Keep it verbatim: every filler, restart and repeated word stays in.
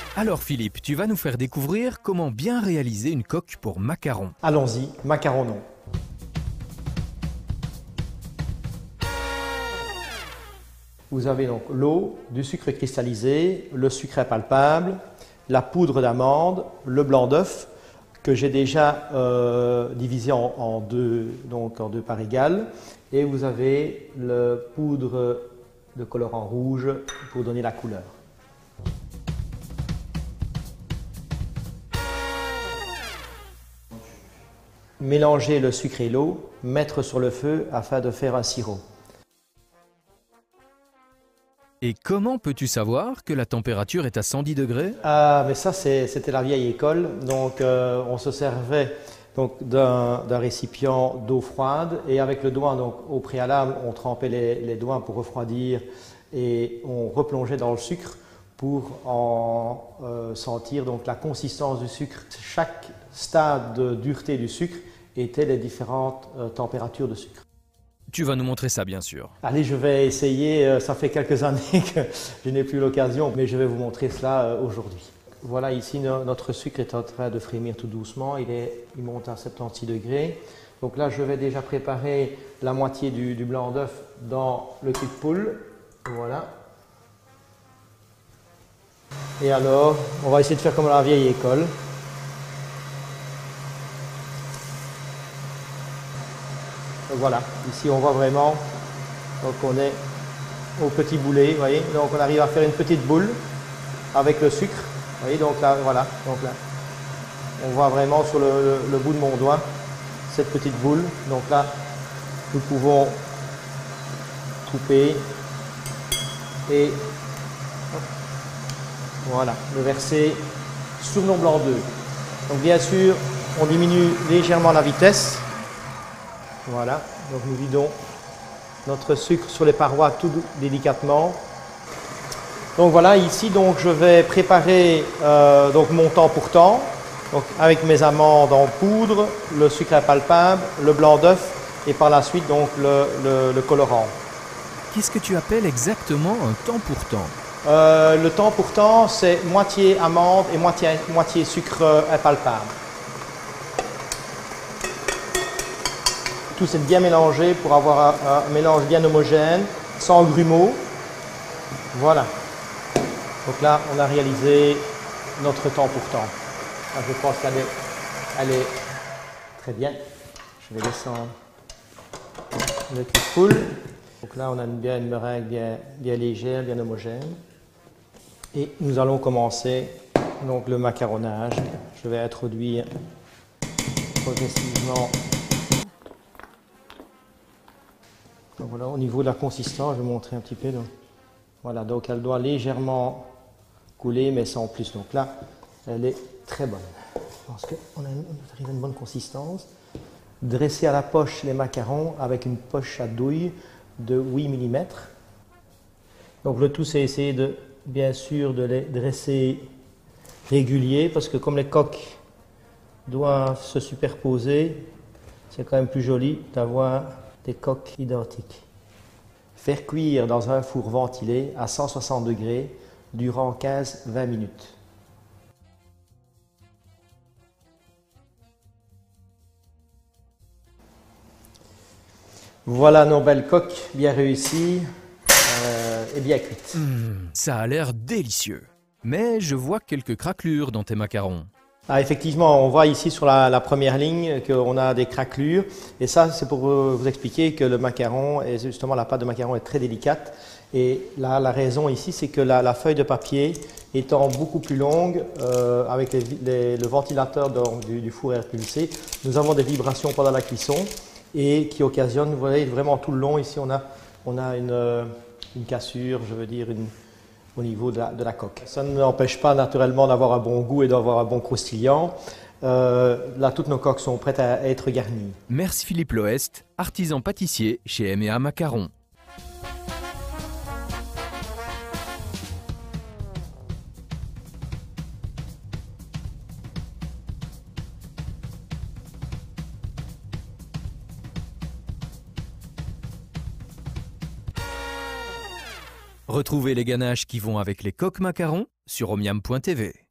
Alors Philippe, tu vas nous faire découvrir comment bien réaliser une coque pour macarons. Allons-y, macarons non. Vous avez donc l'eau, du sucre cristallisé, le sucre impalpable, la poudre d'amande, le blanc d'œuf que j'ai déjà euh, divisé en, en, deux, donc en deux parts égales. Et vous avez la poudre de colorant rouge pour donner la couleur. Mélanger le sucre et l'eau, mettre sur le feu afin de faire un sirop. Et comment peux-tu savoir que la température est à cent dix degrés? Ah, mais ça, c'était la vieille école. Donc, euh, on se servait d'un récipient d'eau froide et avec le doigt, donc, au préalable, on trempait les, les doigts pour refroidir et on replongeait dans le sucre pour en euh, sentir donc, la consistance du sucre. Chaque stade de dureté du sucre était les différentes euh, températures de sucre. Tu vas nous montrer ça, bien sûr. Allez, je vais essayer. Ça fait quelques années que je n'ai plus l'occasion, mais je vais vous montrer cela aujourd'hui. Voilà, ici, notre sucre est en train de frémir tout doucement. Il, est, il monte à soixante-six degrés. Donc là, je vais déjà préparer la moitié du, du blanc d'œuf dans le cul de poule. Voilà. Et alors, on va essayer de faire comme à la vieille école. Voilà, ici on voit vraiment, donc on est au petit boulet, vous voyez, donc on arrive à faire une petite boule avec le sucre, vous voyez, donc là, voilà, donc là, on voit vraiment sur le, le, le bout de mon doigt cette petite boule, donc là, nous pouvons couper et hop, voilà, le verser sur nos blancs d'œufs. Donc bien sûr, on diminue légèrement la vitesse. Voilà, donc nous vidons notre sucre sur les parois tout délicatement. Donc voilà, ici donc je vais préparer euh, donc mon temps pour temps, donc avec mes amandes en poudre, le sucre impalpable, le blanc d'œuf et par la suite donc le, le, le colorant. Qu'est-ce que tu appelles exactement un temps pour temps? euh, Le temps pour temps, c'est moitié amande et moitié, moitié sucre impalpable. Tout c'est bien mélangé pour avoir un, un mélange bien homogène, sans grumeaux. Voilà. Donc là, on a réalisé notre temps pour temps. Là, je pense qu'elle est, elle est très bien. Je vais descendre le cul de poule. Donc là, on a une, bien une meringue bien, bien légère, bien homogène. Et nous allons commencer donc, le macaronnage. Je vais introduire progressivement. Donc voilà, au niveau de la consistance, je vais montrer un petit peu. Donc, voilà, donc elle doit légèrement couler, mais sans plus. Donc là, elle est très bonne. Je pense qu'on arrive à une bonne consistance. Dresser à la poche les macarons avec une poche à douille de huit millimètres. Donc le tout, c'est essayer de, bien sûr, de les dresser réguliers, parce que comme les coques doivent se superposer, c'est quand même plus joli d'avoir des coques identiques. Faire cuire dans un four ventilé à cent soixante degrés durant quinze à vingt minutes. Voilà nos belles coques bien réussies euh, et bien cuites. Mmh, ça a l'air délicieux. Mais je vois quelques craquelures dans tes macarons. Ah, effectivement, on voit ici sur la, la première ligne qu'on a des craquelures. Et ça, c'est pour vous expliquer que le macaron, et justement la pâte de macaron est très délicate. Et là, la raison ici, c'est que la, la feuille de papier étant beaucoup plus longue, euh, avec les, les, le ventilateur donc, du, du four à air pulsé, nous avons des vibrations pendant la cuisson et qui occasionnent, vous voyez, vraiment tout le long. Ici, on a, on a une, une cassure, je veux dire, une... au niveau de la, de la coque. Ça ne n'empêche pas naturellement d'avoir un bon goût et d'avoir un bon croustillant. Euh, là, toutes nos coques sont prêtes à être garnies. Merci Philippe Loest, artisan pâtissier chez M et A Macarons. Retrouvez les ganaches qui vont avec les coques macarons sur omiam point t v.